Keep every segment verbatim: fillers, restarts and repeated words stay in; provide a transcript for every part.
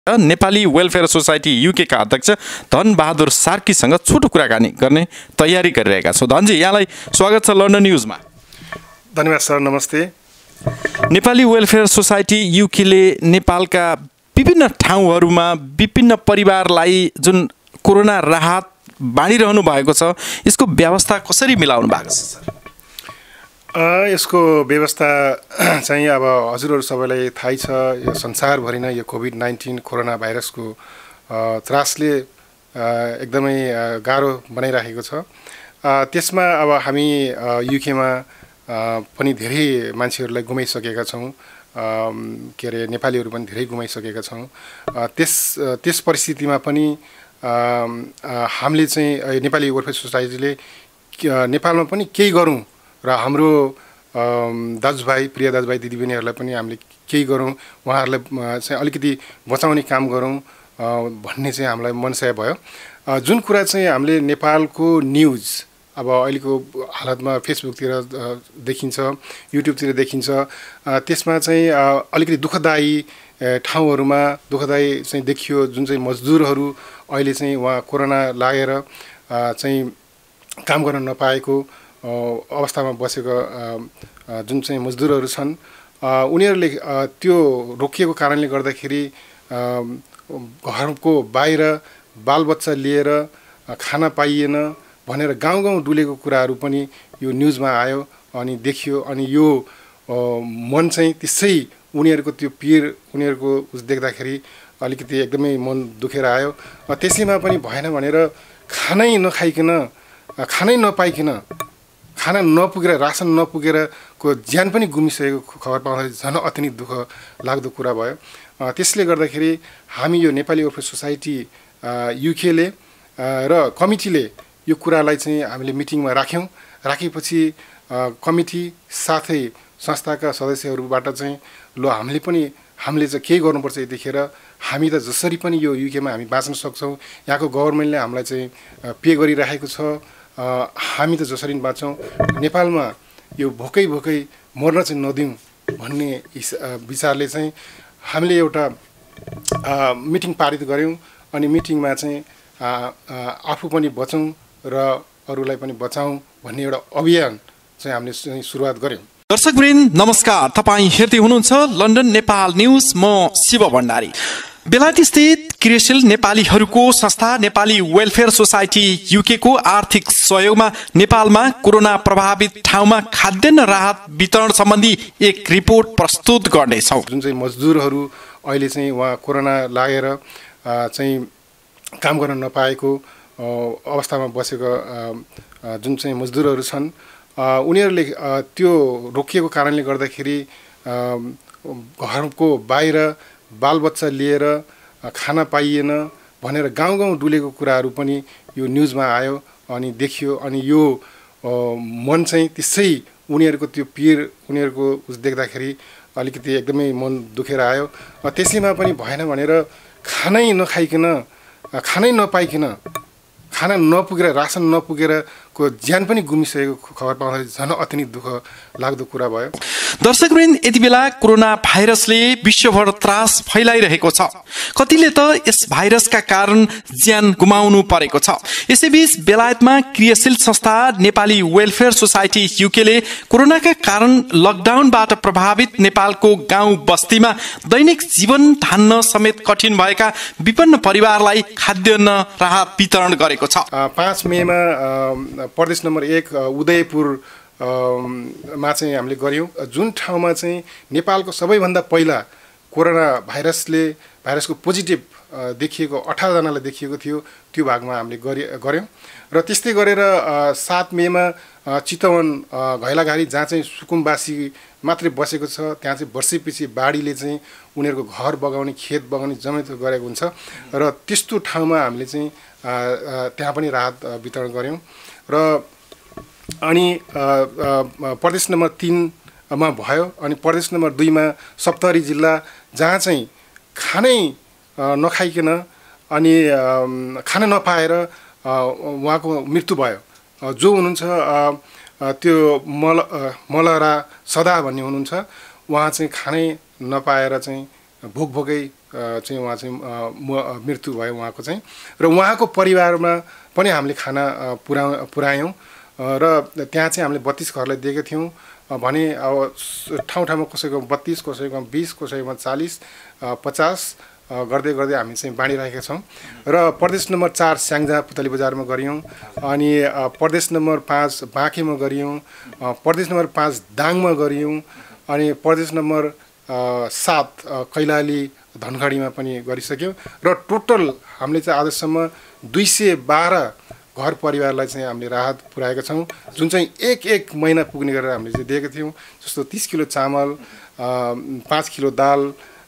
Nepali welfare society UK का अध्यक्ष धनबहादुर सार्कीसँग छोटो कुराकानी गर्ने तयारी गरिरहेका छौँ। धनजी, यहाँलाई स्वागत छ लन्डन न्युजमा। धन्यवाद सर, नमस्ते। नेपाली वेलफेयर सोसाइटी युकेले नेपालका विभिन्न ठाउँहरूमा विभिन्न परिवारलाई जुन कोरोना राहत बाँडिरहनु भएको छ, यसको व्यवस्था कसरी मिलाउनु भएको छ सर? यसको व्यवस्था चाहिँ अब हजुरहरू सबैलाई थाहै छ, यो संसारभरि नै यो कोभिड नाइन्टिन कोरोना भाइरसको त्रासले एकदमै गाह्रो बनाइराखेको छ। त्यसमा अब हामी युकेमा पनि धेरै मान्छेहरूलाई गुमाइसकेका छौँ, के अरे नेपालीहरू पनि धेरै गुमाइसकेका छौँ। त्यस त्यस परिस्थितिमा पनि हामीले चाहिँ नेपाली वेलफेयर सोसाइटीले नेपालमा पनि केही गरौँ र हाम्रो दाजुभाइ प्रिय दाजुभाइ दिदीबहिनीहरूलाई पनि हामीले केही गरौँ, उहाँहरूलाई चाहिँ अलिकति बचाउने काम गरौँ भन्ने चाहिँ हामीलाई मनसाय भयो। जुन कुरा चाहिँ हामीले नेपालको न्युज अब अहिलेको हालतमा फेसबुकतिर देखिन्छ, युट्युबतिर देखिन्छ, त्यसमा चाहिँ अलिकति दुःखदायी ठाउँहरूमा दुःखदायी चाहिँ देखियो। जुन चाहिँ मजदुरहरू अहिले चाहिँ उहाँ कोरोना लागेर चाहिँ काम गर्न नपाएको अवस्थामा बसेको जुन चाहिँ मजदुरहरू छन्, उनीहरूले त्यो रोकिएको कारणले गर्दाखेरि घरको बाहिर बालबच्चा लिएर खाना पाइएन भनेर गाउँ गाउँ डुलेको कुराहरू पनि यो न्युजमा आयो अनि देखियो। अनि यो मन चाहिँ त्यसै उनीहरूको त्यो पीर उनीहरूको उस देख्दाखेरि अलिकति एकदमै मन दुखेर आयो। त्यसैमा पनि भएन भनेर खानै नखाइकन खानै नपाइकन खाना नपुगेर रासन नपुगेर को ज्यान पनि गुमिसकेको खबर पाउँदाखेरि झन् अति नै दुःख लाग्दो कुरा भयो। त्यसले गर्दाखेरि हामी यो नेपाली वेलफेयर सोसाइटी युकेले र कमिटीले यो कुरालाई चाहिँ हामीले मिटिङमा राख्यौँ। राखेपछि कमिटी साथै संस्थाका सदस्यहरूबाट चाहिँ ल हामीले पनि हामीले चाहिँ केही गर्नुपर्छ यतिखेर, हामी त जसरी पनि यो युकेमा हामी बाँच्न सक्छौँ, यहाँको गभर्मेन्टले हामीलाई चाहिँ पे गरिराखेको छ, हामी त जसरी बाँच्छौँ, नेपालमा यो भोकै भोकै मर्न चाहिँ नदिउँ भन्ने विचारले चाहिँ हामीले एउटा मिटिङ पारित गऱ्यौँ। अनि मिटिङमा चाहिँ आफू पनि बचौँ र अरूलाई पनि बचाउँ भन्ने एउटा अभियान चाहिँ हामीले सुरुवात गऱ्यौँ। दर्शकवृन्द नमस्कार, तपाईँ हेर्दै हुनुहुन्छ लन्डन नेपाल न्युज। म शिव भण्डारी। बेलायती स्थित क्रियाशील नेपालीहरूको संस्था नेपाली वेलफेयर सोसाइटी युके को आर्थिक सहयोगमा नेपालमा कोरोना प्रभावित ठाउँमा खाद्यान्न राहत वितरण सम्बन्धी एक रिपोर्ट प्रस्तुत गर्नेछौँ। जुन चाहिँ मजदुरहरू अहिले चाहिँ उहाँ कोरोना लागेर चाहिँ काम गर्न नपाएको अवस्थामा बसेको जुन चाहिँ मजदुरहरू छन्, उनीहरूले त्यो रोकिएको कारणले गर्दाखेरि घरको बाहिर बालबच्चा लिएर खाना पाइएन भनेर गाउँ गाउँ डुलेको कुराहरू पनि यो न्युजमा आयो अनि देखियो। अनि यो मन चाहिँ त्यसै उनीहरूको त्यो पीर उनीहरूको उस देख्दाखेरि अलिकति एकदमै मन दुखेर आयो। त्यसैमा पनि भएन भनेर खानै नखाइकन खानै नपाइकन खाना नपुगेर रासन नपुगेर को ज्यान पनि गुमिसकेको खबर पाउँदाखेरि झन् अति नै दुःख लाग्दो कुरा भयो। दर्शकवृन्द, यति बेला कोरोना भाइरसले विश्वभर त्रास फैलाइरहेको छ। कतिले त यस भाइरसका कारण ज्यान गुमाउनु परेको छ। यसैबीच बेलायतमा क्रियाशील संस्था नेपाली वेलफेयर सोसाइटी युकेले कोरोनाका कारण लकडाउनबाट प्रभावित नेपालको गाउँ बस्तीमा दैनिक जीवन धान्न समेत कठिन भएका विपन्न परिवारलाई खाद्यान्न राहत वितरण गरेको छ। पाँच मेमा प्रदेश नम्बर एक उदयपुर मा चाहिँ हामीले गऱ्यौँ। जुन ठाउँमा चाहिँ नेपालको सबैभन्दा पहिला कोरोना भाइरसले भाइरसको पोजिटिभ देखिएको अठारजनालाई देखिएको थियो, त्यो भागमा हामीले गऱ्यौँ। र त्यस्तै गरेर सात मेमा चितवन घैलाघारी जहाँ चाहिँ सुकुम्बासी मात्रै बसेको छ, त्यहाँ चाहिँ वर्षैपछि बाढीले चाहिँ उनीहरूको घर बगाउने खेत बगाउने जमेत गरेको हुन्छ र त्यस्तो ठाउँमा हामीले चाहिँ त्यहाँ पनि राहत वितरण गऱ्यौँ। र अनि प्रदेश नम्बर तिनमा भयो। अनि प्रदेश नम्बर दुईमा सप्तरी जिल्ला जहाँ चाहिँ खानै नखाइकन अनि खाना नपाएर उहाँको मृत्यु भयो। जो हुनुहुन्छ त्यो मल मलहरा सदा भन्ने हुनुहुन्छ, उहाँ चाहिँ खानै नपाएर चाहिँ भोक भोकै चाहिँ उहाँ चाहिँ मृत्यु भयो उहाँको चाहिँ र उहाँको परिवारमा पनि हामीले खाना पुरा पुर्यायौँ र त्यहाँ चाहिँ हामीले बत्तीस घरलाई दिएका थियौँ भने अब ठाउँ ठाउँमा कसैको बत्तीस कसैको बिस कसैकोमा चालिस पचास गर्दै गर्दै हामी चाहिँ बाँडिरहेका छौँ र प्रदेश नम्बर चार स्याङ्जा पुतली बजारमा गरियौँ अनि प्रदेश नम्बर पाँच बाँकेमा गरियौँ प्रदेश नम्बर पाँच दाङमा गरियौँ अनि प्रदेश नम्बर सात कैलाली धनगढीमा पनि गरिसक्यौँ र टोटल हामीले चाहिँ आजसम्म दुई सय बाह्र घर परिवारलाई चाहिँ हामीले राहत पुर्याएका छौँ जुन चाहिँ एक एक महिना पुग्ने गरेर हामीले चाहिँ दिएका थियौँ जस्तो तिस किलो चामल पाँच किलो दाल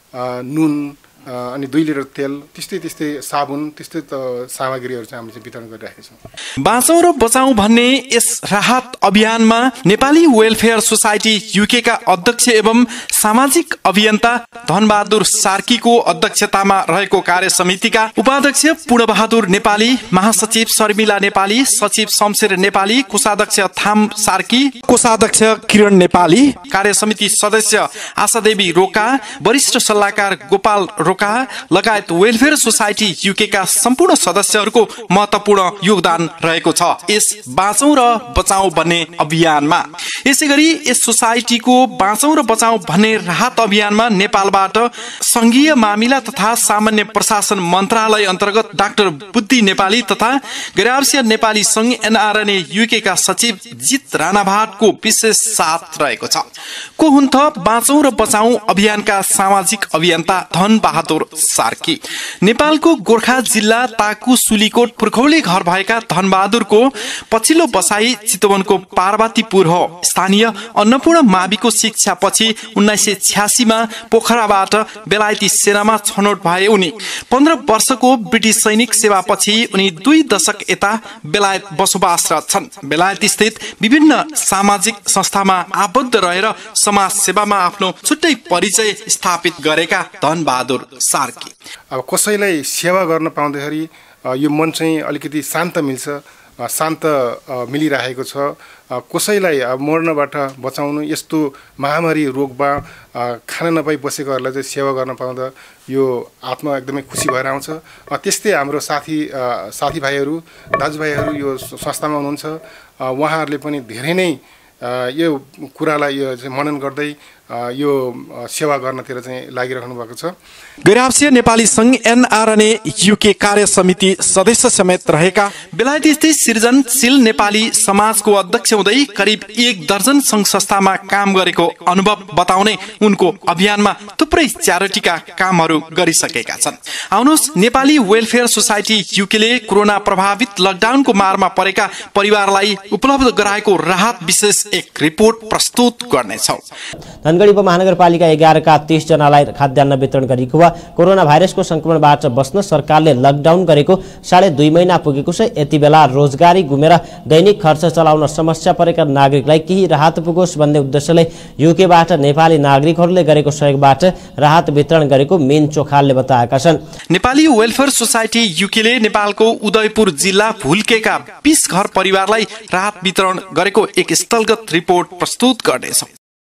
नुन अनि दुई लिटर तेल त्यस्तै त्यस्तै साबुन त्यस्तै सामग्रीहरू चाहिँ हामीले चाहिँ वितरण गरिरहेका छौँ। बाँचौँ र बचाउँ भन्ने यस राहत अभियानमा नेपाली वेलफेयर सोसाइटी युके का अध्यक्ष एवं सामाजिक अभियन्ता धनबहादुर सार्कीको अध्यक्षतामा रहेको कार्य समितिका उपाध्यक्ष पूर्णबहादुर नेपाली, महासचिव शर्मिला नेपाली, सचिव शमशेर नेपाली, कोषाध्यक्ष थाम सार्की, कोषाध्यक्ष किरण नेपाली, कार्य समिति सदस्य आशादेवी रोका, वरिष्ठ सल्लाहकार गोपाल रोका लगायत वेलफेयर सोसाइटी युके का सम्पूर्ण सदस्यहरूको महत्वपूर्ण योगदान रहेको छ यस बाँचौँ र बचाउँ भन्ने अभियानमा। यसैगरी यस सोसाइटीको बाँचौँ र बचाउँ भन्ने राहत अभियानमा नेपालबाट संघीय मामिला तथा सामान्य प्रशासन मन्त्रालय अन्तर्गत डाक्टर बुद्धि नेपाली तथा गैर नेपाली संघ एनआरएनए युके का सचिव जित राणाभाटको विशेष साथ रहेको छ। को हुन् त बाँचौँ र बचाउँ अभियानका सामाजिक अभियन्ता धन बहादुर सार्की। नेपालको गोर्खा जिल्ला ताकु सुलीकोट पुर्खौली घर भएका धनबहादुरको पछिल्लो बसाई चितवनको पार्वतीपुर हो। स्थानीय अन्नपूर्ण माविको शिक्षा पछि उन्नाइस सय छ्यासी मा पोखराबाट बेलायती सेनामा छनौट भए उनी। पन्ध्र वर्षको ब्रिटिस सैनिक सेवा पछि उनी दुई दशक यता बेलायत बसोबासरत छन्। बेलायत स्थित विभिन्न सामाजिक संस्थामा आबद्ध रहेर समाज सेवामा आफ्नो छुट्टै परिचय स्थापित गरेका धनबहादुर सार्की। अब कसैलाई सेवा गर्न पाउँदाखेरि यो मन चाहिँ अलिकति शान्त मिल्छ, शान्त मिलिरहेको छ। कसैलाई मर्नबाट बचाउनु, यस्तो महामारी रोगमा खाना नपाई बसेकोहरूलाई चाहिँ सेवा गर्न पाउँदा यो आत्मा एकदमै खुसी भएर आउँछ। त्यस्तै हाम्रो साथी साथीभाइहरू दाजुभाइहरू यो संस्थामा हुनुहुन्छ, उहाँहरूले पनि धेरै नै यो कुरालाई यो चाहिँ मनन गर्दै यो सेवा गर्नतिर चाहिँ लागिरहनु भएको छ। गैर नेपाली संघ एनआरएनए युके कार्य समिति सदस्य समेत रहेका बेलायती स्थित सृजनशील नेपाली समाजको अध्यक्ष हुँदै करिब एक दर्जन संघ संस्थामा काम गरेको अनुभव बताउने उनको अभियानमा थुप्रै च्यारिटीका कामहरू गरिसकेका छन्। आउनुहोस् नेपाली वेलफेयर सोसाइटी युकेले कोरोना प्रभावित लकडाउनको मारमा परेका परिवारलाई उपलब्ध गराएको राहत विशेष एक रिपोर्ट प्रस्तुत गर्नेछौँ। धनगढी उपमहानगरपालिका एघार का तीस जनालाई खाद्यान्न वितरण गरेको वा कोरोना भाइरसको संक्रमणबाट बस्न सरकारले लकडाउन गरेको साढे दुई महिना पुगेको छ। यति बेला रोजगारी गुमेर दैनिक खर्च चलाउन समस्या परेका नागरिकलाई केही राहत पुगोस् भन्ने उद्देश्यले युकेबाट नेपाली नागरिकहरूले गरेको सहयोगबाट राहत वितरण गरेको मेन चोखालले बताएका छन्। नेपाली वेलफेयर सोसाइटी युकेले नेपालको उदयपुर जिल्ला भुल्केका बीस घर परिवारलाई राहत वितरण गरेको एक स्थलगत रिपोर्ट प्रस्तुत गर्नेछौँ।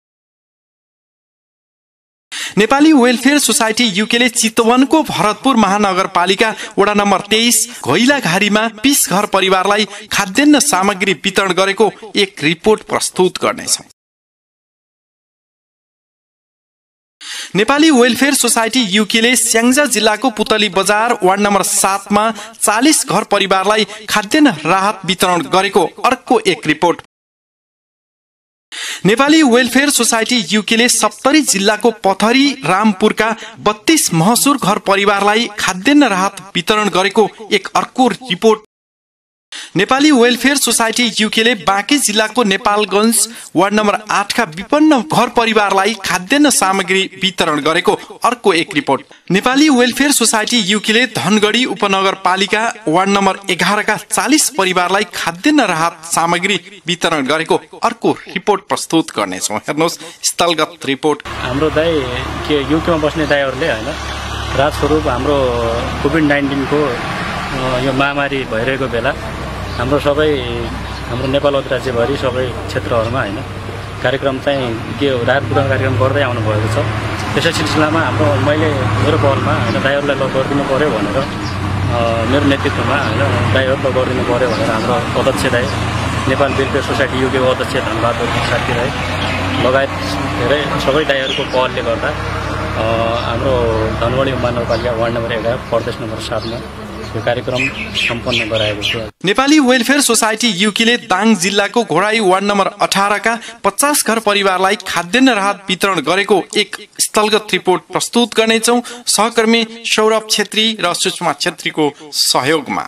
नेपाली वेलफेयर सोसाइटी युकेले चितवनको भरतपुर महानगरपालिका वडा नम्बर तेइस घैलाघारीमा बीस घर परिवारलाई खाद्यान्न सामग्री वितरण गरेको एक रिपोर्ट प्रस्तुत गर्नेछौँ। नेपाली वेलफेयर सोसाइटी युकेले स्याङ्जा जिल्लाको पुतली बजार वार्ड नम्बर सातमा चालीस घर परिवारलाई खाद्यान्न राहत वितरण गरेको अर्को एक रिपोर्ट। नेपाली वेलफेयर सोसाइटी युकेले सप्तरी जिल्लाको पथरी रामपुरका बत्तीस महसुर घर परिवारलाई खाद्यान्न राहत वितरण गरेको एक अर्को रिपोर्ट। नेपाली वेलफेयर सोसाइटी युकेले बाँके जिल्लाको नेपालगञ्ज वार्ड नम्बर आठ का विपन्न घर परिवारलाई खाद्यान्न सामग्री वितरण गरेको अर्को एक रिपोर्ट। नेपाली वेलफेयर सोसाइटी युकेले धनगढी उपनगरपालिका वार्ड नम्बर एघार का चालीस परिवारलाई खाद्यान्न राहत सामग्री वितरण गरेको अर्को रिपोर्ट प्रस्तुत गर्नेछौँ। हेर्नुहोस् स्थलगत रिपोर्ट। हाम्रो दाइ के युकेमा बस्ने दाइहरूले होइन राहत स्वरूप हाम्रो कोभिड नाइन्टिनको यो महामारी भइरहेको बेला हाम्रो सबै हाम्रो नेपाल अधिराज्यभरि सबै क्षेत्रहरूमा होइन कार्यक्रम चाहिँ के राहत वितरण कार्यक्रम गर्दै आउनुभएको छ। त्यसै सिलसिलामा हाम्रो मैले मेरो पहलमा होइन दाइहरूलाई ल गरिदिनु पऱ्यो भनेर मेरो नेतृत्वमा होइन दाइहरू ल गरिदिनु पऱ्यो भनेर हाम्रो अध्यक्ष दाइ नेपाल वेलफेयर सोसाइटी युकेको अध्यक्ष धनबहादुर साथी राई लगायत धेरै सबै दाइहरूको पहलले गर्दा हाम्रो धनगढी महानगरपालिका वार्ड नम्बर एघार प्रदेश नम्बर सातमा यो कार्यक्रम सम्पन्न गराएको छु। नेपाली वेलफेयर सोसाइटी युकेले दाङ जिल्लाको घोडाई वार्ड नम्बर अठारका पचास घर परिवारलाई खाद्यान्न राहत वितरण गरेको एक स्थलगत रिपोर्ट प्रस्तुत गर्नेछौँ सहकर्मी सौरभ छेत्री र सुषमा छेत्रीको सहयोगमा।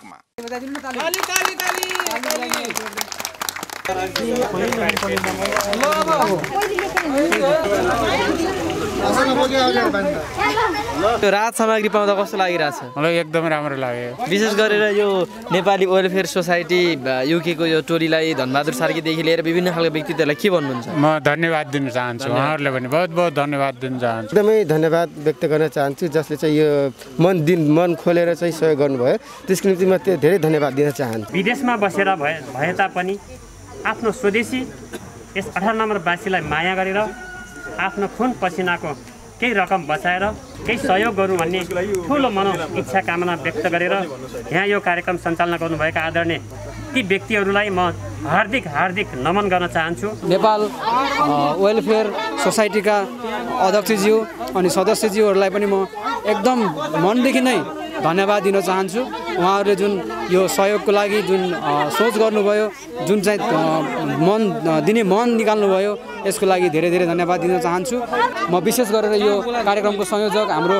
राहत सामग्री पाउँदा कस्तो लागिरहेछ? मलाई एकदम राम्रो लाग्यो। विशेष गरेर यो नेपाली वेलफेयर सोसाइटी युकेको यो टोलीलाई धनबहादुर सार्कीदेखि लिएर विभिन्न खालको व्यक्तित्वलाई के भन्नुहुन्छ? म धन्यवाद दिन चाहन्छु, उहाँहरूले पनि बहुत बहुत धन्यवाद दिन चाहन्छु। एकदमै धन्यवाद व्यक्त गर्न चाहन्छु जसले चाहिँ यो मन दिन मन खोलेर चाहिँ सहयोग गर्नुभयो, त्यसको निम्ति म धेरै धन्यवाद दिन चाहन्छु। विदेशमा बसेर भए भए तापनि आफ्नो स्वदेशी यस अठार नम्बरवासीलाई माया गरेर आफ्नो खुन पसिनाको केही रकम बचाएर केही सहयोग गरौँ भन्ने ठुलो मनो इच्छा कामना व्यक्त गरेर यहाँ यो कार्यक्रम सञ्चालन गर्नुभएका आदरणीय ती व्यक्तिहरूलाई म हार्दिक हार्दिक नमन गर्न चाहन्छु। नेपाल वेलफेयर सोसाइटीका अध्यक्षज्यू अनि सदस्यज्यूहरूलाई पनि म एकदम मनदेखि नै धन्यवाद दिन चाहन्छु। उहाँहरूले जुन यो सहयोगको लागि जुन सोच गर्नुभयो, जुन चाहिँ मन दिने मन निकाल्नुभयो, यसको लागि धेरै धेरै धन्यवाद दिन चाहन्छु। म विशेष गरेर यो कार्यक्रमको संयोजक हाम्रो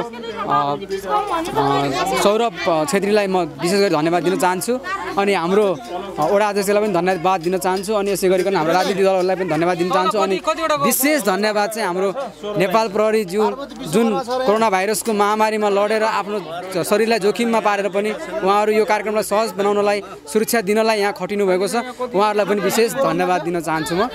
सौरभ छेत्रीलाई म विशेष गरी धन्यवाद दिन चाहन्छु अनि हाम्रो वडा अध्यक्षलाई पनि धन्यवाद दिन चाहन्छु अनि यसै गरिकन हाम्रो राजनीतिक दलहरूलाई पनि धन्यवाद दिन चाहन्छु अनि विशेष धन्यवाद चाहिँ हाम्रो नेपाल प्रहरी ज्यू जुन कोरोना भाइरसको महामारीमा लडेर आफ्नो शरीरलाई जोखिममा पारेर पनि उहाँहरू यो कार्यक्रमलाई सहज बनाउनलाई, सुरक्षा दिनलाई यहाँ खटिनु भएको छ। उहाँहरूलाई पनि विशेष धन्यवाद दिन चाहन्छु। म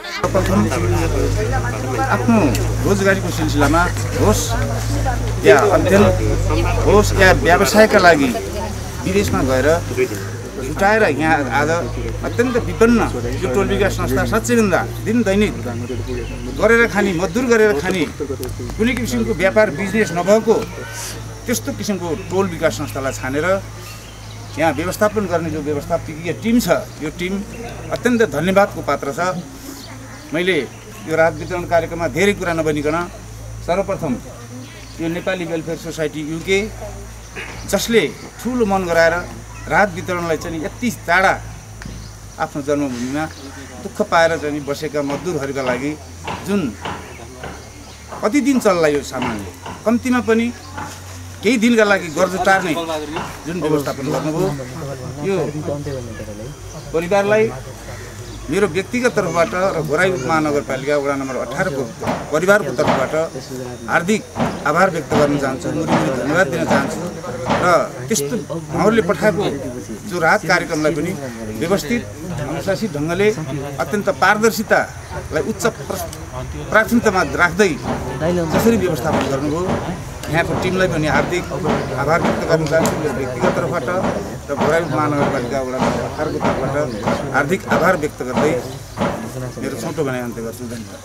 आफ्नो रोजगारीको सिलसिलामा होस् या अध्ययन होस् या व्यवसायका लागि विदेशमा गएर जुटाएर यहाँ आज अत्यन्त विपन्न यो टोल विकास संस्था साँच्चैभन्दा दिन दैनिक गरेर खाने, मजदुर गरेर खाने, कुनै किसिमको व्यापार बिजनेस नभएको त्यस्तो किसिमको टोल विकास संस्थालाई छानेर यहाँ व्यवस्थापन गर्ने जो व्यवस्थापकीय टिम छ, यो टिम अत्यन्त धन्यवादको पात्र छ। मैले यो राहत वितरण कार्यक्रममा धेरै कुरा नभनिकन सर्वप्रथम यो नेपाली वेलफेयर सोसाइटी युके जसले ठुलो मन गराएर राहत वितरणलाई चाहिँ यति टाढा आफ्नो जन्मभूमिमा दुःख पाएर चाहिँ बसेका मजदुरहरूका लागि जुन कति दिन चल्ला यो सामानले, कम्तीमा पनि केही दिनका लागि गर्जो टार्ने जुन व्यवस्थापन गर्नुभयो, यो परिवारलाई मेरो व्यक्तिगत तर्फबाट र घोराई महानगरपालिका वडा नम्बर अठारको परिवारको तर्फबाट हार्दिक आभार व्यक्त गर्न चाहन्छु, मुरीमुरी धन्यवाद दिन चाहन्छु र त्यस्तो उहाँहरूले पठाएको जो राहत कार्यक्रमलाई पनि व्यवस्थित अनुशासित ढङ्गले अत्यन्त पारदर्शितालाई उच्च प्राथमिकतामा राख्दै जसरी व्यवस्थापन गर्नुभयो यहाँको टिमलाई पनि हार्दिक आभार व्यक्त गर्न चाहन्छु मेरो व्यक्तिगत तर्फबाट र घोराई महानगरपालिका वडा नम्बर अठारको तर्फबाट हार्दिक आभार व्यक्त गर्दै मेरो छोटो भनाइ अन्त्य गर्छु। धन्यवाद।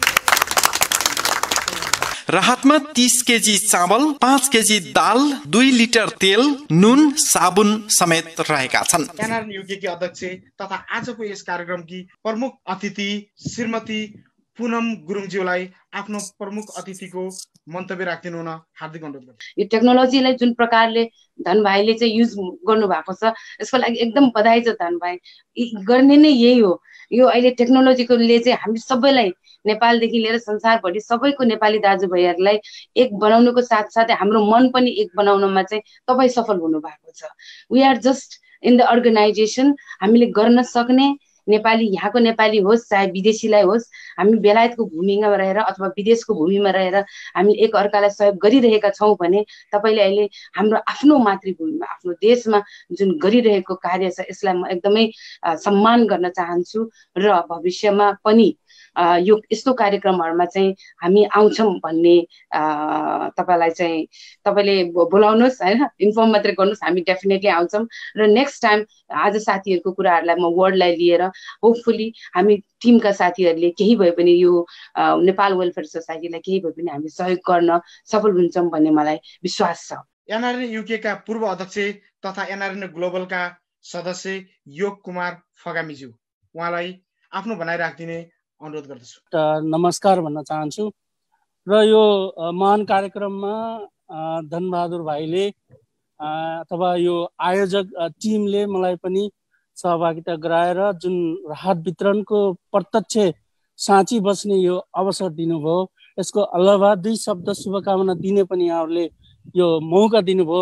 राहतमा तीस केजी चावल, पाँच केजी दाल, दुई लिटर तेल, नुन, साबुन समेत रहेका छन्। एनआरएन युकेकी अध्यक्ष तथा आजको यस कार्यक्रमकी प्रमुख अतिथि श्रीमती पुनम गुरुङज्यूलाई आफ्नो प्रमुख अतिथिको मन्तव्य राखिदिनु हुन हार्दिक अनुरोध गर्छु। यो टेक्नोलोजीलाई जुन प्रकारले धन भाइले चाहिँ युज गर्नु भएको छ यसको लागि एकदम बधाई छ धन भाइ। गर्ने नै यही हो। यो अहिले टेक्नोलोजीकोले चाहिँ हामी सबैलाई नेपालदेखि लिएर संसारभरि सबैको नेपाली दाजुभाइहरूलाई एक बनाउनुको साथसाथै हाम्रो मन पनि एक बनाउनमा चाहिँ तपाईँ सफल हुनु भएको छ। We are just in the organisation. हामीले गर्न सक्ने नेपाली यहाँको नेपाली होस् चाहे विदेशीलाई होस्, हामी बेलायतको भूमिमा रहेर अथवा विदेशको भूमिमा रहेर हामीले एक अर्कालाई सहयोग गरिरहेका छौँ भने तपाईँले अहिले हाम्रो आफ्नो मातृभूमिमा आफ्नो देशमा जुन गरिरहेको कार्य छ यसलाई म एकदमै सम्मान गर्न चाहन्छु र भविष्यमा पनि यो यस्तो कार्यक्रमहरूमा चाहिँ हामी आउँछौँ भन्ने तपाईँलाई चाहिँ तपाईँले बोलाउनुहोस् होइन, इन्फर्म मात्रै गर्नुहोस्, हामी डेफिनेटली आउँछौँ। र नेक्स्ट टाइम आज साथीहरूको कुराहरूलाई म वर्डलाई लिएर होपफुली हामी टिमका साथीहरूले केही भए पनि यो नेपाल वेलफेयर सोसाइटीलाई केही भए पनि हामी सहयोग गर्न सफल हुन्छौँ भन्ने मलाई विश्वास छ। एनआरएन युके का पूर्व अध्यक्ष तथा एनआरएन ग्लोबलका सदस्य योग कुमार फगामीज्यू, उहाँलाई आफ्नो भनाइ राखिदिने अनुरोध गर्दछु। नमस्कार भन्न चाहन्छु र यो महान कार्यक्रममा धनबहादुर भाइले अथवा यो आयोजक टिमले मलाई पनि सहभागिता गराएर जुन राहत वितरणको प्रत्यक्ष साँची बस्ने यो अवसर दिनुभयो, यसको अलावा दुई शब्द शुभकामना दिने पनि यहाँहरूले यो मौका दिनुभयो।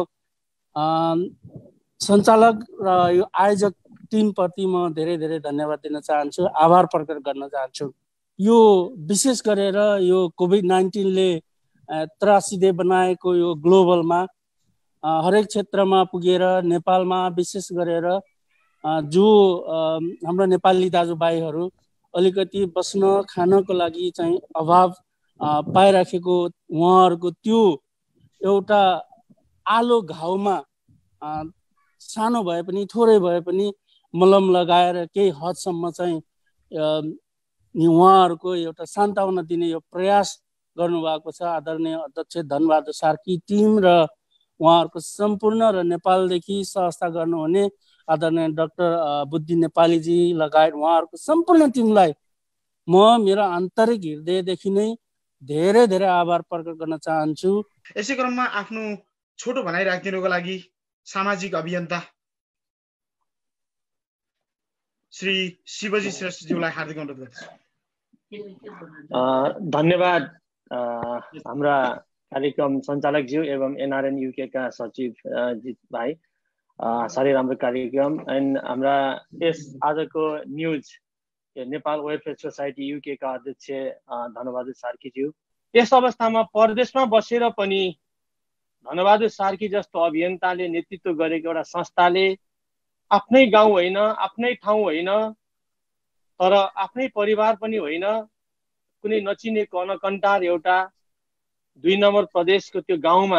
सञ्चालक र यो आयोजक टिमप्रति म धेरै धेरै धन्यवाद दिन चाहन्छु, आभार प्रकट गर्न चाहन्छु। यो विशेष गरेर यो कोभिड नाइन्टिनले त्रासिदे बनाएको यो ग्लोबलमा हरेक क्षेत्रमा पुगेर नेपालमा विशेष गरेर जो हाम्रो नेपाली दाजुभाइहरू अलिकति बस्न खानको लागि चाहिँ अभाव पाइराखेको, उहाँहरूको त्यो एउटा आलो घाउमा सानो भए पनि थोरै भए पनि मलम लगाएर केही हदसम्म चाहिँ उहाँहरूको एउटा सान्त्वना दिने यो प्रयास गर्नुभएको छ आदरणीय अध्यक्ष धनबहादुर सार्की टिम र उहाँहरूको सम्पूर्ण र नेपालदेखि सहस्ता गर्नुहुने आदरणीय डाक्टर बुद्धि नेपालीजी लगायत उहाँहरूको सम्पूर्ण टिमलाई म मेरो आन्तरिक हृदयदेखि नै धेरै धेरै आभार प्रकट गर्न चाहन्छु। यसै क्रममा आफ्नो छोटो भनाइ राखिदिनुको लागि सामाजिक अभियन्ता श्री शिवजी श्रेष्ठज्यूलाई हार्दिक अनुरोध गर्दछु। धन्यवाद हाम्रा कार्यक्रम सञ्चालकज्यू एवं एनआरएन युके का सचिव जित भाइ, साह्रै राम्रो कार्यक्रम। एन्ड हाम्रा यस आजको news Nepal welfare society UK का अध्यक्ष धनबहादुर सार्कीज्यू, यस अवस्थामा परदेशमा बसेर पनि धनबहादुर सार्की जस्तो अभियन्ताले नेतृत्व गरेको एउटा संस्थाले आफ्नै गाउँ होइन, आफ्नै ठाउँ होइन, तर आफ्नै परिवार पनि होइन, कुनै नचिनेको अनकन्टार एउटा दुई नम्बर प्रदेशको त्यो गाउँमा,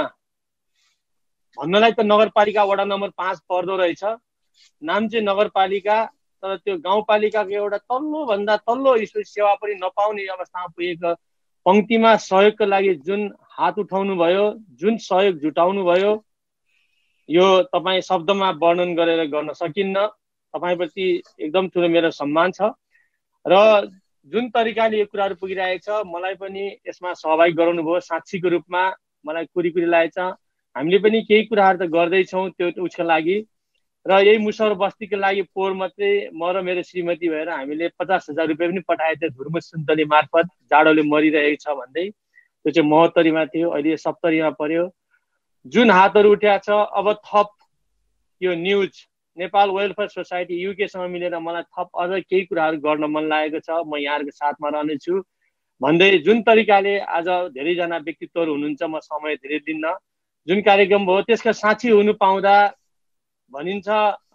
भन्नलाई त नगरपालिका वडा नम्बर पाँच पर्दो रहेछ, नाम चाहिँ नगरपालिका, तर त्यो गाउँपालिकाको एउटा तल्लो भन्दा तल्लो सेवा पनि नपाउने अवस्थामा पुगेको पंक्तिमा सहयोगको लागि जुन हात उठाउनु भयो, जुन सहयोग जुटाउनु भयो, यो तपाईँ शब्दमा वर्णन गरेर गर्न सकिन्न। तपाईँप्रति एकदम ठुलो मेरो सम्मान छ र जुन तरिकाले यो कुराहरू पुगिरहेको छ मलाई पनि यसमा सहभागी गराउनु भयो। साक्षीको रूपमा मलाई कुरी कुरी लागेको छ। हामीले पनि केही कुराहरू त गर्दैछौँ त्यो उसको लागि, र यही मुसहर बस्तीको लागि पोहोर मात्रै म र मेरो श्रीमती भएर हामीले पचास हजार रुपियाँ पनि पठाएको थियो धुर्म सुन्तली मार्फत, जाडोले मरिरहेको छ भन्दै। त्यो चाहिँ महोत्तरीमा थियो, अहिले सप्तरीमा पर्यो। जुन हातहरू उठ्या छ, अब थप यो न्युज नेपाल वेलफेयर सोसाइटी युकेसँग मिलेर मलाई थप अझ केही कुराहरू गर्न मन लागेको छ, म यहाँहरूको साथमा रहनेछु भन्दै जुन तरिकाले आज धेरैजना व्यक्तित्वहरू हुनुहुन्छ, म समय धेरै दिन्न, जुन कार्यक्रम भयो त्यसका साक्षी हुनु पाउँदा भनिन्छ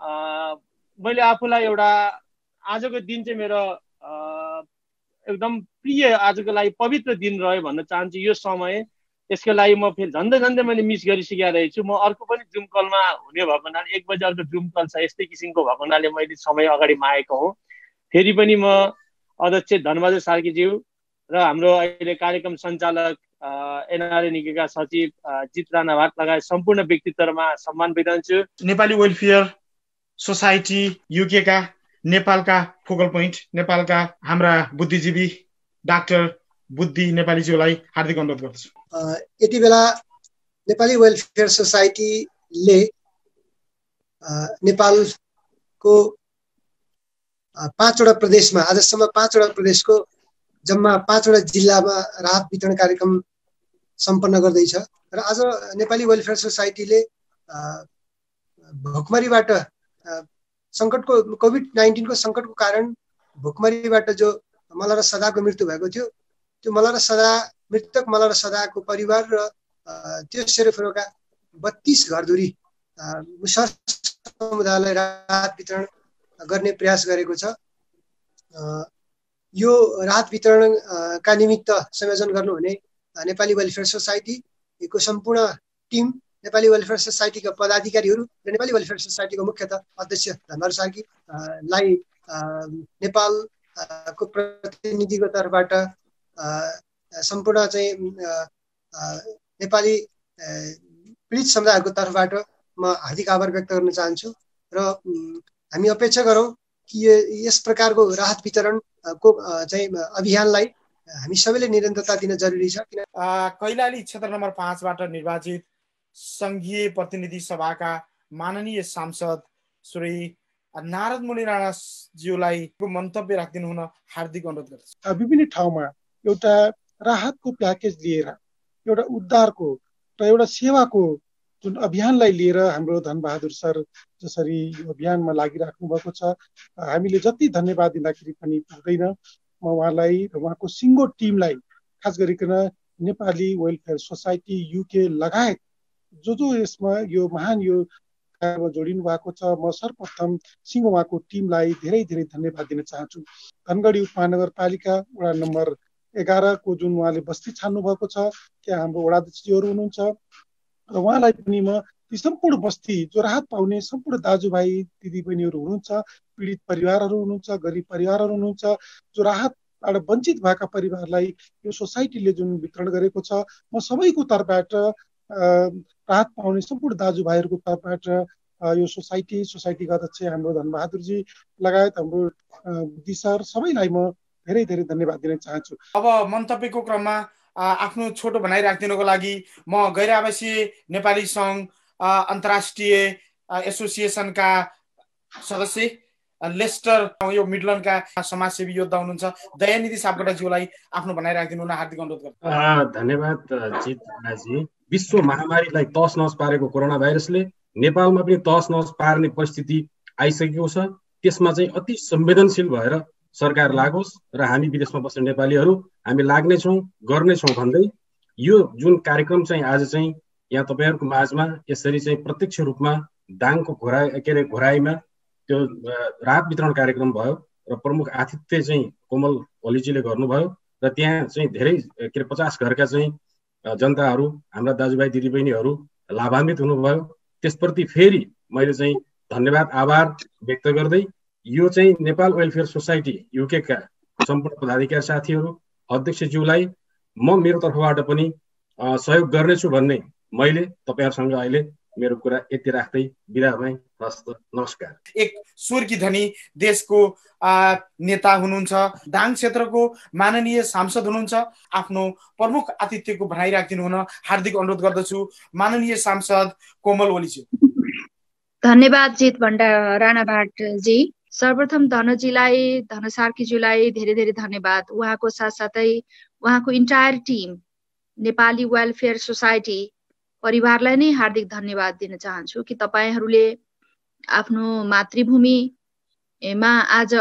मैले आफूलाई एउटा आजको दिन चाहिँ मेरो एकदम प्रिय, आजको लागि पवित्र दिन रह्यो भन्न चाहन्छु। यो समय यसको लागि म फेरि झन्डै झन्डै मैले मिस गरिसकेको रहेछु। म अर्को पनि जुम कलमा हुने भएको हुनाले एक बजी अर्को जुम कल छ, यस्तै किसिमको भएको हुनाले मैले समय अगाडि मागेको हुँ। फेरि पनि म अध्यक्ष धनबहादुर सार्कीज्यू र हाम्रो अहिले कार्यक्रम सञ्चालक एनआरएनका सचिव जित राणाभाट लगायत सम्पूर्ण व्यक्तित्वमा सम्मान बिताउँछु। नेपाली वेलफेयर सोसाइटी युके का नेपालका फोकल पोइन्ट, नेपालका हाम्रा बुद्धिजीवी डाक्टर बुद्धि नेपालीज्यूलाई हार्दिक अनुरोध गर्दछु। यति बेला नेपाली वेलफेयर सोसाइटीले नेपालको पाँचवटा प्रदेशमा आजसम्म पाँचवटा प्रदेशको जम्मा पाँचवटा जिल्लामा राहत वितरण कार्यक्रम सम्पन्न गर्दैछ। र आज नेपाली वेलफेयर सोसाइटीले भोकमरीबाट सङ्कटको कोभिड नाइन्टिनको सङ्कटको कारण भोकमरीबाट जो मला र सदाको मृत्यु भएको थियो, त्यो मला र सदा मृतक मला र सदाको परिवार र त्यो सेरोफेरोका बत्तीस घरधुरी मुसहर समुदायलाई राहत वितरण गर्ने प्रयास गरेको छ। यो राहत वितरणका निमित्त संयोजन गर्नुहुने नेपाली वेलफेयर सोसाइटीको सम्पूर्ण टिम, नेपाली वेलफेयर सोसाइटीका पदाधिकारीहरू र नेपाली वेलफेयर सोसाइटीको मुख्यतः अध्यक्ष धनबहादुर सार्कीलाई नेपालको प्रतिनिधिको तर्फबाट सम्पूर्ण चाहिँ नेपाली पीडित समुदायहरूको तर्फबाट म हार्दिक आभार व्यक्त गर्न चाहन्छु र हामी अपेक्षा गरौँ कि यस प्रकारको राहत वितरणको चाहिँ अभियानलाई हामी सबैले निरन्तरता दिन जरुरी छ। किन कैलाली क्षेत्र नम्बर पाँचबाट निर्वाचित संघीय प्रतिनिधि सभाका माननीय सांसद श्री नारद मुनि राणाज्यूलाई मन्तव्य राखिदिनु हुन हार्दिक अनुरोध गर्दछु। विभिन्न ठाउँमा एउटा राहतको प्याकेज लिएर एउटा उद्धारको र एउटा सेवाको जुन अभियानलाई लिएर हाम्रो धनबहादुर सर जसरी यो अभियानमा लागिराख्नु भएको छ, हामीले जति धन्यवाद दिँदाखेरि पनि पुग्दैन। म उहाँलाई र उहाँको सिङ्गो टिमलाई, खास गरिकन नेपाली वेलफेयर सोसाइटी युके लगायत जो जो यसमा यो महान यो कार्यमा जोडिनु भएको छ, म सर्वप्रथम सिङ्गो उहाँको टिमलाई धेरै धेरै धन्यवाद दिन चाहन्छु। धनगढी उपमहानगरपालिका वडा नम्बर एघारको जुन उहाँले बस्ती छान्नु भएको छ, त्यहाँ हाम्रो वडाध्यक्षजीहरू हुनुहुन्छ र उहाँलाई पनि म ती सम्पूर्ण बस्ती जो राहत पाउने सम्पूर्ण दाजुभाइ दिदीबहिनीहरू हुनुहुन्छ, पीडित परिवारहरू हुनुहुन्छ, गरिब परिवारहरू हुनुहुन्छ, जो राहतबाट वञ्चित भएका परिवारलाई यो सोसाइटीले जुन वितरण गरेको छ, म सबैको तर्फबाट राहत पाउने सम्पूर्ण दाजुभाइहरूको तर्फबाट यो सोसाइटी सोसाइटीका अध्यक्ष हाम्रो धनबहादुरजी लगायत हाम्रो बुद्धि सर सबैलाई म धेरै धेरै धन्यवाद दिन चाहन्छु। अब मन्तव्यको क्रममा आफ्नो छोटो भनाइ राखिदिनुको लागि म गैर आवासीय नेपाली सङ्घ अन्तर्राष्ट्रिय एसोसिएसनका सदस्य लेस्टर यो मिडलन्डका समाजसेवी योद्धा हुनुहुन्छ दयानिधि सापकोटाज्यूलाई आफ्नो भनाइ राखिदिनु हुन हार्दिक अनुरोध गर्छु। धन्यवाद जित राजी। विश्व महामारीलाई तहस नहस पारेको कोरोना भाइरसले नेपालमा पनि तहस नहस पार्ने परिस्थिति आइसकेको छ। त्यसमा चाहिँ अति संवेदनशील भएर सरकार लागोस् र हामी विदेशमा बस्ने नेपालीहरू हामी लाग्नेछौँ गर्नेछौँ भन्दै यो जुन कार्यक्रम चाहिँ आज चाहिँ यहाँ तपाईँहरूको माझमा यसरी चाहिँ प्रत्यक्ष रूपमा दाङको घोराइ के अरे घोराइमा त्यो राहत वितरण कार्यक्रम भयो र प्रमुख आतिथ्य चाहिँ कोमल ओलीजीले गर्नुभयो र त्यहाँ चाहिँ धेरै के अरे पचास घरका चाहिँ जनताहरू हाम्रा दाजुभाइ दिदीबहिनीहरू लाभान्वित हुनुभयो। त्यसप्रति फेरि मैले चाहिँ धन्यवाद आभार व्यक्त गर्दै यो चाहिँ नेपाल वेलफेयर सोसाइटी युकेका सम्पूर्ण पदाधिकारी साथीहरू अध्यक्षज्यूलाई म मेरो तर्फबाट पनि सहयोग गर्नेछु भन्ने मैले तपाईँहरूसँग अहिले मेरो कुरा यति राख्दै बिदा भएँ। हस्त नमस्कार। एक स्वर्गीय धनी देशको नेता हुनुहुन्छ, दाङ क्षेत्रको माननीय सांसद हुनुहुन्छ, आफ्नो प्रमुख आतिथ्यको भनाइ राखिदिनु हुन हार्दिक अनुरोध गर्दछु। माननीय सांसद कोमल ओलीजी। धन्यवाद जित भण्डार राणाभाटजी। सर्वप्रथम धनजीलाई धन सार्कीज्यूलाई धेरै धेरै धन्यवाद। उहाँको साथसाथै उहाँको entire team Nepali welfare society परिवारलाई नै हार्दिक धन्यवाद दिन चाहन्छु कि तपाईँहरूले आफ्नो मातृभूमिमा आज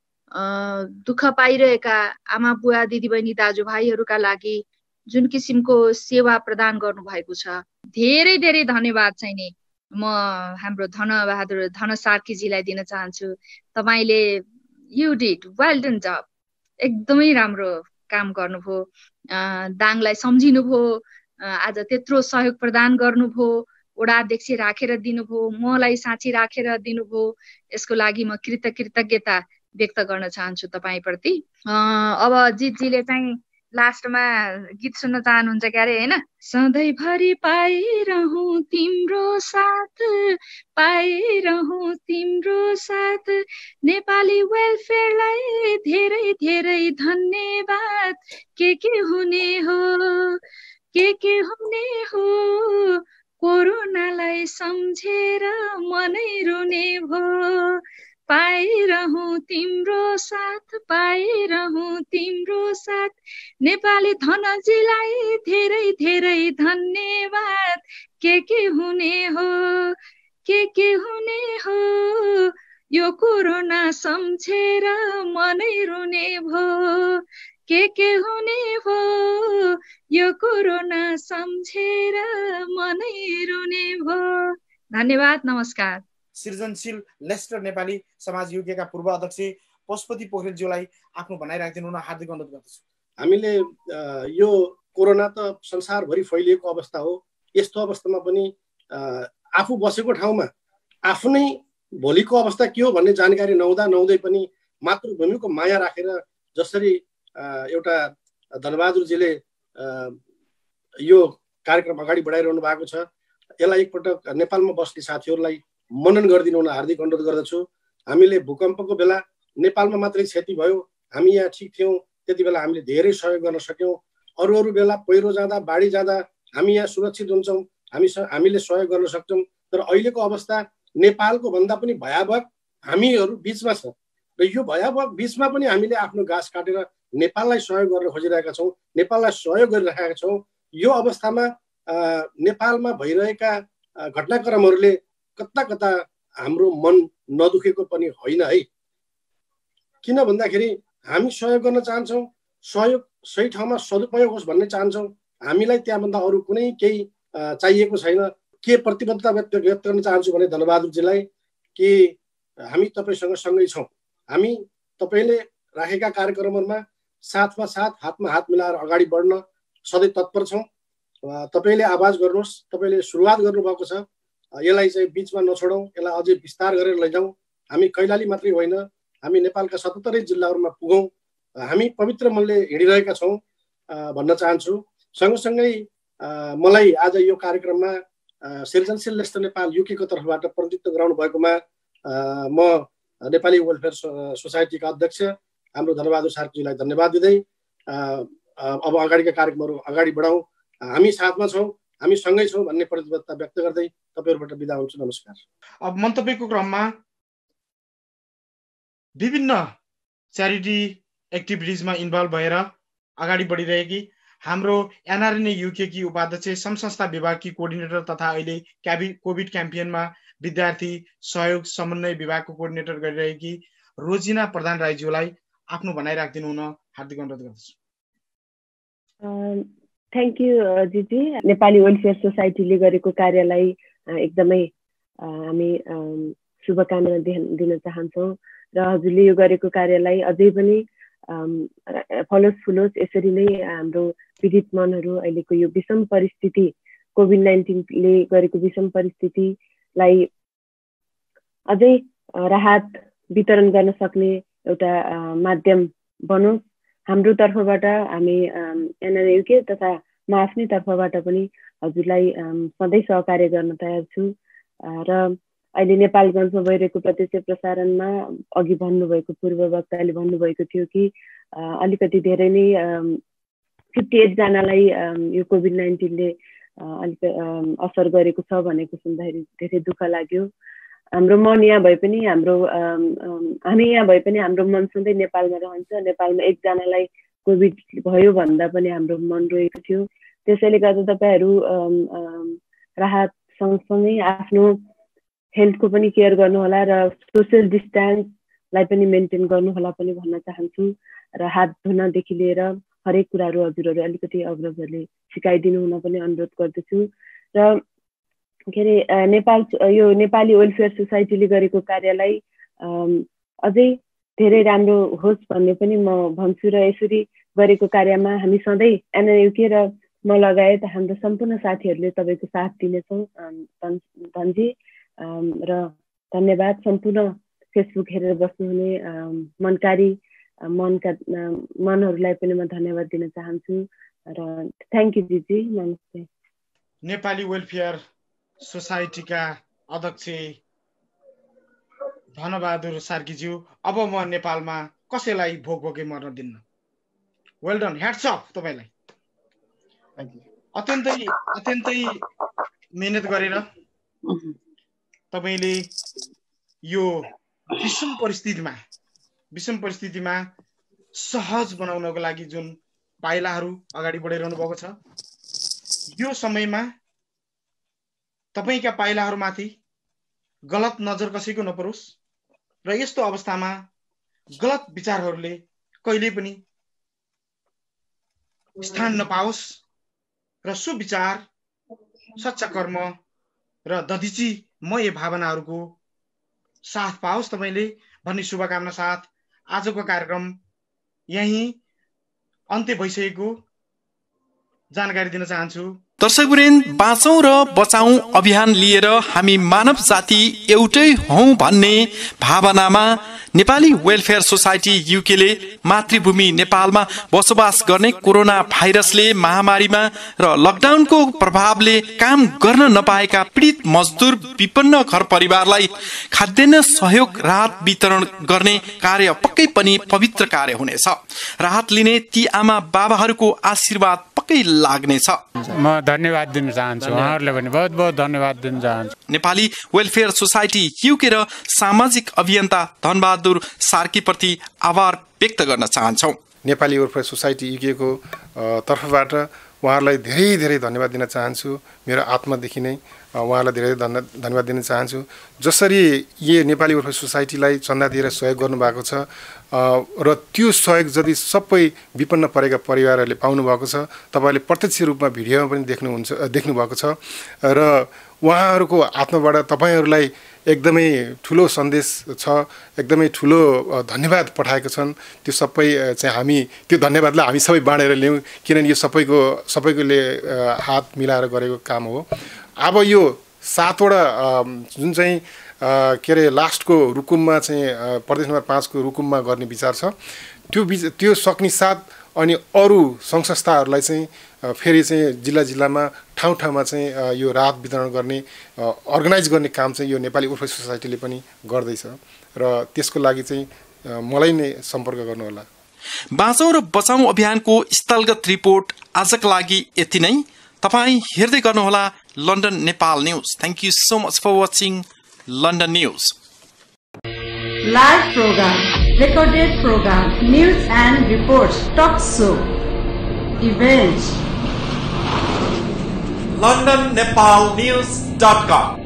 दुःख पाइरहेका आमा बुवा दिदीबहिनी दाजुभाइहरूका लागि जुन किसिमको सेवा प्रदान गर्नुभएको छ, धेरै धेरै धन्यवाद चाहिँ नि म हाम्रो धनबहादुर धन सार्कीजीलाई दिन चाहन्छु। तपाईँले you did well done job, एकदमै राम्रो काम गर्नुभयो, दाङलाई सम्झिनुभयो, आज त्यत्रो सहयोग प्रदान गर्नुभयो, वडा अध्यक्ष राखेर दिनुभयो, मलाई साँची राखेर दिनुभयो, यसको लागि म कृत कृतज्ञता व्यक्त गर्न चाहन्छु तपाईँप्रति। अब जितजीले चाहिँ लास्टमा गीत सुन्न चाहनुहुन्छ क्यारे होइन? सधैँभरि पाइरहँ तिम्रो साथ, पाइरहँ तिम्रो साथ, नेपाली वेलफेयरलाई धेरै धेरै धन्यवाद। के के हुने हो के के हुने हो, कोरोनालाई सम्झेर मनै रुने भो। पाइरहँ तिम्रो साथ, पाइरहँ तिम्रो साथ, नेपाली धनजीलाई धेरै धेरै धन्यवाद। के के हुने हो के के हुने हो, यो कोरोना सम्झेर मनै रुने भो। के के हुने हो, यो कोरोना सम्झेर मनै रुने भो। धन्यवाद, नमस्कार। सृजनशील लेस्टर नेपाली समाज युकेका पूर्व अध्यक्ष पशुपति पोखरेलज्यूलाई आफ्नो भनाइ राखिदिनु हुन हार्दिक अनुरोध गर्दछु। हामीले यो कोरोना त संसारभरि फैलिएको अवस्था हो। यस्तो अवस्थामा पनि आफू बसेको ठाउँमा आफ्नै भोलिको अवस्था के हो भन्ने जानकारी नहुँदा नहुँदै पनि मातृभूमिको माया राखेर जसरी एउटा धनबहादुरजीले यो कार्यक्रम अगाडि बढाइरहनु भएको छ, यसलाई एकपटक नेपालमा बस्ने साथीहरूलाई मनन गरिदिनु हुन हार्दिक अनुरोध गर्दछु। हामीले भूकम्पको बेला नेपालमा मात्रै क्षति भयो, हामी यहाँ ठिक थियौँ, त्यति बेला हामीले धेरै सहयोग गर्न सक्यौँ। अरू अरू बेला पहिरो जाँदा बाढी जाँदा हामी यहाँ सुरक्षित हुन्छौँ, हामी हामीले सहयोग गर्न सक्छौँ। तर अहिलेको अवस्था नेपालको भन्दा पनि भयावह हामीहरू बिचमा छ र यो भयावह बिचमा पनि हामीले आफ्नो घाँस काटेर नेपाललाई सहयोग गर्न खोजिरहेका छौँ, नेपाललाई सहयोग गरिरहेका छौँ। यो अवस्थामा नेपालमा भइरहेका घटनाक्रमहरूले कता कता हाम्रो मन नदुखेको पनि होइन है। किन भन्दाखेरि हामी सहयोग गर्न चाहन्छौँ, सहयोग सही ठाउँमा सदुपयोग होस् भन्ने चाहन्छौँ। हामीलाई त्यहाँभन्दा अरू कुनै केही चाहिएको छैन। के प्रतिबद्धता व्यक्त व्यक्त गर्न चाहन्छु भने धनबहादुरजीलाई कि हामी तपाईँसँग सँगै छौँ। हामी तपाईँले राखेका कार्यक्रमहरूमा साथमा साथ हातमा हात मिलाएर अगाडि बढ्न सधैँ तत्पर छौँ। तपाईँले आवाज गर्नुहोस्, तपाईँले सुरुवात गर्नुभएको छ, यसलाई चाहिँ बिचमा नछोडौँ, यसलाई अझै विस्तार गरेर लैजाउँ। हामी कैलाली मात्रै होइन, हामी नेपालका सतहत्तरै जिल्लाहरूमा पुगौँ। हामी पवित्र मनले हिँडिरहेका छौँ भन्न चाहन्छु। सँगसँगै मलाई आज यो कार्यक्रममा सृजनशील नेस्टर नेपाल युकेको तर्फबाट प्रतिनिधित्व गराउनु भएकोमा म नेपाली वेलफेयर सोसाइटीका अध्यक्ष हाम्रो धनबहादुर सार्कीजीलाई धन्यवाद दिँदै अब अगाडिका कार्यक्रमहरू अगाडि बढाउँ, हामी साथमा छौँ, हामी सँगै छौँ भन्ने प्रतिबद्धता व्यक्त गर्दै तपाईँहरूबाट बिदा हुन्छु। नमस्कार। अब मन्तव्यको क्रममा विभिन्न च्यारिटी एक्टिभिटिजमा इन्भल्भ भएर अगाडि बढिरहेकी हाम्रो एनआरएनए युकेकी उपाध्यक्ष समसंस्था विभागकी कोअर्डिनेटर तथा अहिले क्याबि कोभिड क्याम्पेनमा विद्यार्थी सहयोग समन्वय विभागको कोअर्डिनेटर गरिरहेकी रोजिना प्रधान राईज्यूलाई आफ्नो भनाइ राखिदिनु हुन हार्दिक अनुरोध गर्दछु। थ्याङ्क यू दिदी। नेपाली वेलफेयर सोसाइटीले गरेको कार्यलाई एकदमै हामी शुभकामना दिन चाहन्छौँ र हजुरले यो गरेको कार्यलाई अझै पनि फलोस् फुलोस्। यसरी नै हाम्रो पीडित मनहरू अहिलेको यो विषम परिस्थिति कोभिड नाइन्टिनले गरेको विषम परिस्थितिलाई अझै राहत वितरण गर्न सक्ने एउटा माध्यम बनोस्। हाम्रो तर्फबाट हामी एनआरए युके तथा म आफ्नै तर्फबाट पनि हजुरलाई सधैँ सहकार्य गर्न तयार छु र अहिले नेपालगञ्जमा भइरहेको प्रत्यक्ष प्रसारणमा अघि भन्नुभएको पूर्व वक्ताले भन्नुभएको थियो कि अलिकति धेरै नै फिफ्टी एट जनालाई यो कोभिड नाइन्टिनले अलिक असर गरेको छ भनेको सुन्दाखेरि धेरै दुःख लाग्यो। हाम्रो मन यहाँ भए पनि हाम्रो हामी यहाँ भए पनि हाम्रो मन सधैँ नेपालमा रहन्छ। नेपालमा एकजनालाई कोभिड भयो भन्दा पनि हाम्रो मन रोएको थियो। त्यसैले गर्दा तपाईँहरू राहत सँगसँगै आफ्नो हेल्थको पनि केयर गर्नुहोला र सोसियल डिस्टेन्सलाई पनि मेन्टेन गर्नुहोला पनि भन्न चाहन्छु र हात धुनदेखि लिएर हरेक कुराहरू हजुरहरू अलिकति अग्रजहरूले सिकाइदिनु हुन पनि अनुरोध गर्दछु। र के अरे नेपाल यो नेपाली वेलफेयर सोसाइटीले गरेको कार्यलाई अझै धेरै राम्रो होस् भन्ने पनि म भन्छु र यसरी गरेको कार्यमा हामी सधैँ एनआरयुके र म लगायत हाम्रो सम्पूर्ण साथीहरूले तपाईँको साथ दिनेछौँ धनजी र धन्यवाद। सम्पूर्ण फेसबुक हेरेर बस्नुहुने मनकारी मनका मनहरूलाई पनि म धन्यवाद दिन चाहन्छु र थ्याङ्क यू दिदी। नमस्ते। नेपाली वेलफेयर सोसाइटीका अध्यक्ष धनबहादुर सार्कीज्यू, अब म नेपालमा कसैलाई भोक भोकै मर्न दिन्न। वेल डन, ह्याट्स अफ तपाईलाई। अत्यन्तै अत्यन्तै मेहनत गरेर तपाईले यो विषम परिस्थितिमा विषम परिस्थितिमा सहज बनाउनको लागि जुन पाइलाहरू अगाडि बढाइरहनु भएको छ, यो समयमा तपाईका पाइलाहरूमाथि गलत नजर कसैको नपरोस् र यस्तो अवस्थामा गलत विचारहरूले कहिल्यै पनि स्थान नपाओस् र सुविचार, सच्चा कर्म र दधिचीमय भावनाहरूको साथ पाओस् तपाईले भन्ने शुभकामना साथ आजको कार्यक्रम यही अन्त्य भइसकेको जानकारी दिन चाहन्छु। दर्शकवृन्द, बाँचौँ र बचाउँ अभियान लिएर हामी मानव जाति एउटै हौं भन्ने भावनामा नेपाली वेलफेयर सोसाइटी युकेले मातृभूमि नेपालमा बसोबास गर्ने कोरोना भाइरसले महामारीमा र लकडाउनको प्रभावले काम गर्न नपाएका पीडित मजदुर विपन्न घर परिवारलाई खाद्यान्न सहयोग राहत वितरण गर्ने कार्य पक्कै पनि पवित्र कार्य हुनेछ। राहत लिने ती आमा बाबाहरूको आशीर्वाद पक्कै लाग्नेछ। म धन्यवाद दिन चाहन्छु, उहाँहरूले पनि बहुत बहुत धन्यवाद दिन चाहन्छु। नेपाली वेलफेयर सोसाइटी युके र सामाजिक अभियन्ता धनबहादुर सार्कीप्रति आभार व्यक्त गर्न चाहन्छौँ। नेपाली वेलफेयर सोसाइटी युकेको तर्फबाट उहाँहरूलाई धेरै धेरै धन्यवाद दिन चाहन्छु। मेरो आत्मादेखि नै उहाँलाई धेरै धन्यवाद दिन चाहन्छु। जसरी यो नेपाली वेलफेयर सोसाइटीलाई चन्दा दिएर सहयोग गर्नुभएको छ र त्यो सहयोग यदि सबै विपन्न परेका परिवारहरूले पाउनुभएको छ, तपाईँले प्रत्यक्ष रूपमा भिडियोमा पनि देख्नुहुन्छ देख्नुभएको छ र उहाँहरूको आत्माबाट तपाईँहरूलाई एकदमै ठुलो सन्देश छ, एकदमै ठुलो धन्यवाद पठाएको छन्। त्यो सबै चाहिँ हामी त्यो धन्यवादलाई हामी सबै बाँडेर ल्याउँ, किनभने यो सबैको सबैकोले हात मिलाएर गरेको काम हो। अब यो सातवटा जुन चाहिँ के अरे लास्टको रुकुममा चाहिँ प्रदेश नम्बर पाँचको रुकुममा गर्ने विचार छ, त्यो त्यो सक्ने साथ अनि अरू सङ्घ संस्थाहरूलाई चाहिँ फेरि चाहिँ जिल्ला जिल्लामा ठाउँ ठाउँमा चाहिँ यो राहत वितरण गर्ने अर्गनाइज गर्ने काम चाहिँ यो नेपाली वेलफेयर सोसाइटीले पनि गर्दैछ र त्यसको लागि चाहिँ मलाई नै सम्पर्क गर्नुहोला। बाँचौँ र बचाउँ अभियानको स्थलगत रिपोर्ट आजका लागि यति नै। तपाईँ हेर्दै गर्नुहोला London Nepal news. Thank you so much for watching London news. Live program, recorded program, news and reports, talk show, events. london nepal news dot com